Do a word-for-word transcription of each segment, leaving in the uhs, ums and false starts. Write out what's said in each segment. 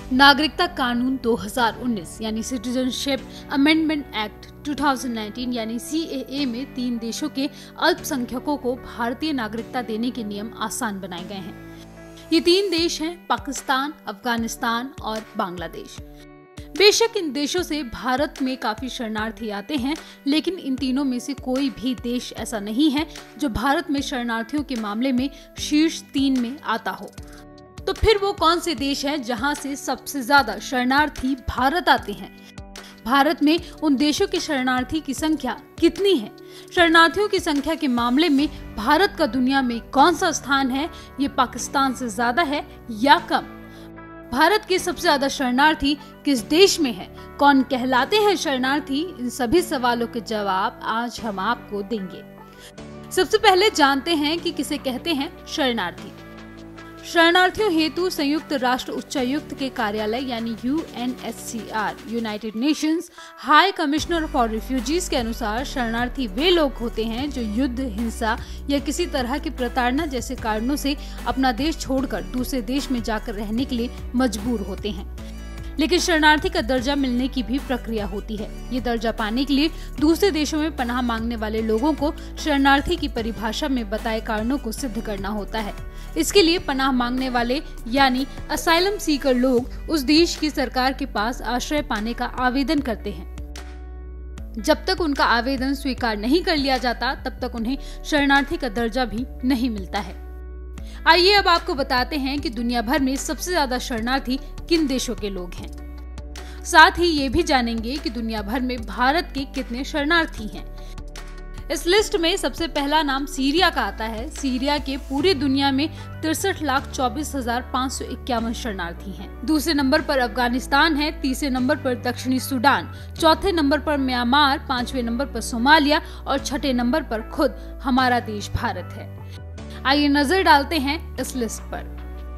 नागरिकता कानून दो हज़ार उन्नीस यानी सिटीजनशिप अमेंडमेंट एक्ट दो हज़ार उन्नीस यानी सी ए ए में तीन देशों के अल्पसंख्यकों को भारतीय नागरिकता देने के नियम आसान बनाए गए हैं। ये तीन देश हैं पाकिस्तान, अफगानिस्तान और बांग्लादेश। बेशक इन देशों से भारत में काफी शरणार्थी आते हैं, लेकिन इन तीनों में से कोई भी देश ऐसा नहीं है जो भारत में शरणार्थियों के मामले में शीर्ष तीन में आता हो। तो फिर वो कौन से देश हैं जहां से सबसे ज्यादा शरणार्थी भारत आते हैं? भारत में उन देशों के शरणार्थी की संख्या कितनी है? शरणार्थियों की संख्या के मामले में भारत का दुनिया में कौन सा स्थान है? ये पाकिस्तान से ज्यादा है या कम? भारत के सबसे ज्यादा शरणार्थी किस देश में है? कौन कहलाते हैं शरणार्थी? इन सभी सवालों के जवाब आज हम आपको देंगे। सबसे पहले जानते हैं कि किसे कहते हैं शरणार्थी। शरणार्थियों हेतु संयुक्त राष्ट्र उच्चायुक्त के कार्यालय यानी U N H C R United Nations High Commissioner for Refugees के अनुसार शरणार्थी वे लोग होते हैं जो युद्ध, हिंसा या किसी तरह की प्रताड़ना जैसे कारणों से अपना देश छोड़कर दूसरे देश में जाकर रहने के लिए मजबूर होते हैं। लेकिन शरणार्थी का दर्जा मिलने की भी प्रक्रिया होती है। ये दर्जा पाने के लिए दूसरे देशों में पनाह मांगने वाले लोगों को शरणार्थी की परिभाषा में बताए कारणों को सिद्ध करना होता है। इसके लिए पनाह मांगने वाले यानी असाइलम सीकर लोग उस देश की सरकार के पास आश्रय पाने का आवेदन करते हैं। जब तक उनका आवेदन स्वीकार नहीं कर लिया जाता, तब तक उन्हें शरणार्थी का दर्जा भी नहीं मिलता है। आइए अब आपको बताते हैं कि दुनिया भर में सबसे ज्यादा शरणार्थी किन देशों के लोग हैं। साथ ही ये भी जानेंगे कि दुनिया भर में भारत के कितने शरणार्थी हैं। इस लिस्ट में सबसे पहला नाम सीरिया का आता है। सीरिया के पूरी दुनिया में तिरसठ लाख चौबीस हजार पाँच सौ इक्यावन शरणार्थी हैं। दूसरे नंबर पर अफगानिस्तान है, तीसरे नंबर पर दक्षिणी सूडान, चौथे नंबर पर म्यांमार, पांचवें नंबर पर सोमालिया और छठे नंबर पर खुद हमारा देश भारत है। आइए नजर डालते हैं इस लिस्ट पर।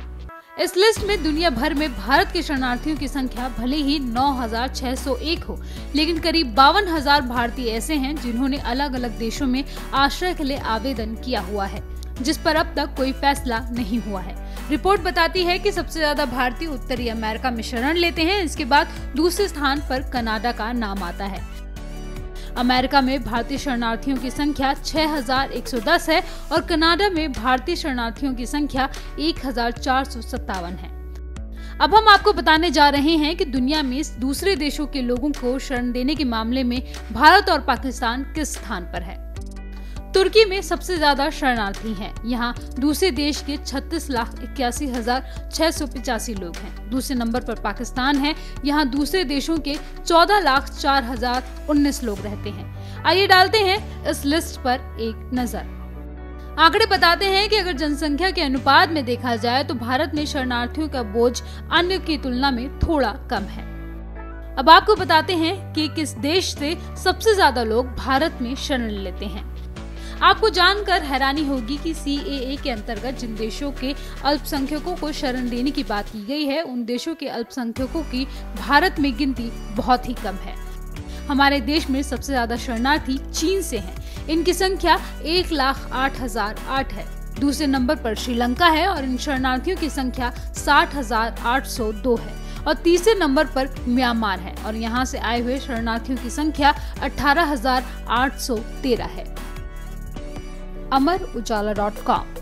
इस लिस्ट में दुनिया भर में भारत के शरणार्थियों की संख्या भले ही नौ हजार छह सौ एक हो, लेकिन करीब बावन हजार भारतीय ऐसे हैं जिन्होंने अलग अलग देशों में आश्रय के लिए आवेदन किया हुआ है, जिस पर अब तक कोई फैसला नहीं हुआ है। रिपोर्ट बताती है कि सबसे ज्यादा भारतीय उत्तरी अमेरिका में शरण लेते हैं। इसके बाद दूसरे स्थान पर कनाडा का नाम आता है। अमेरिका में भारतीय शरणार्थियों की संख्या छह हजार एक सौ दस है और कनाडा में भारतीय शरणार्थियों की संख्या एक हजार चार सौ सत्तावन है। अब हम आपको बताने जा रहे हैं कि दुनिया में दूसरे देशों के लोगों को शरण देने के मामले में भारत और पाकिस्तान किस स्थान पर है। तुर्की में सबसे ज्यादा शरणार्थी हैं। यहाँ दूसरे देश के छत्तीस लाख इक्यासी हजार छह सौ पिचासी लोग हैं। दूसरे नंबर पर पाकिस्तान है। यहाँ दूसरे देशों के चौदह लाख चार हजार उन्नीस लोग रहते हैं। आइए डालते हैं इस लिस्ट पर एक नजर। आंकड़े बताते हैं कि अगर जनसंख्या के अनुपात में देखा जाए तो भारत में शरणार्थियों का बोझ अन्य की तुलना में थोड़ा कम है। अब आपको बताते हैं कि किस देश से सबसे ज्यादा लोग भारत में शरण लेते हैं। आपको जानकर हैरानी होगी कि सी ए ए के अंतर्गत जिन देशों के अल्पसंख्यकों को शरण देने की बात की गई है, उन देशों के अल्पसंख्यकों की भारत में गिनती बहुत ही कम है। हमारे देश में सबसे ज्यादा शरणार्थी चीन से हैं। इनकी संख्या एक लाख आठ हजार आठ है। दूसरे नंबर पर श्रीलंका है और इन शरणार्थियों की संख्या साठ हजार आठ सौ दो है और तीसरे नंबर पर म्यांमार है और यहाँ से आए हुए शरणार्थियों की संख्या अठारह हजार आठ सौ तेरह है। Amar Ujala dot com